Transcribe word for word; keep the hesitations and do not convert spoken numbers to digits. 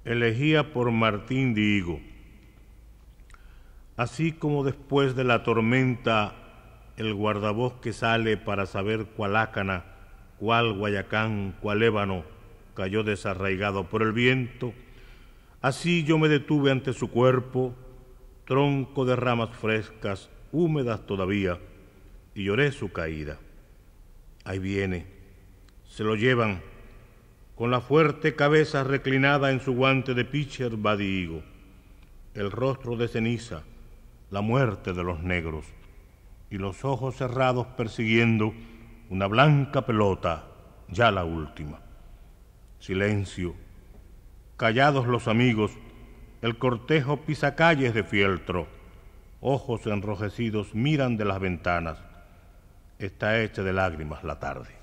Elegía por Martín Diego. Así como después de la tormenta el guardabosque sale para saber cuál ácana, cuál guayacán, cuál ébano cayó desarraigado por el viento, así yo me detuve ante su cuerpo, tronco de ramas frescas, húmedas todavía, y lloré su caída. Ahí viene, se lo llevan, con la fuerte cabeza reclinada en su guante de pitcher va Diego, el rostro de ceniza, la muerte de los negros, y los ojos cerrados persiguiendo una blanca pelota, ya la última. Silencio, callados los amigos, el cortejo pisa calles de fieltro, ojos enrojecidos miran de las ventanas, está hecha de lágrimas la tarde.